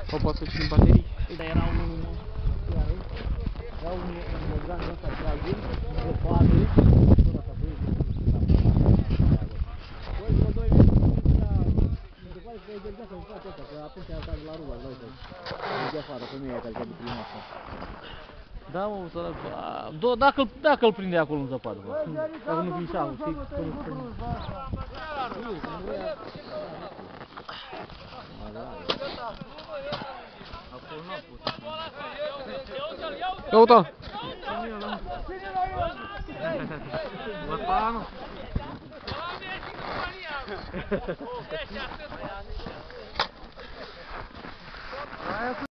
Sau poate să țin baterii. Dar era un moldovan ăsta tragin, de poate, tot asta băi, băi, după 2 metri, mi se pare că e deja să-mi faci asta, că atunci a stat la rulă, nu uite, mergea afară, femeia care se-a prima asta. Da, mă, sărac, dacă-l prinde acolo în zăpadă, bă. Dacă nu fi șahul, știi, că nu prinde. Ia uita! Bă,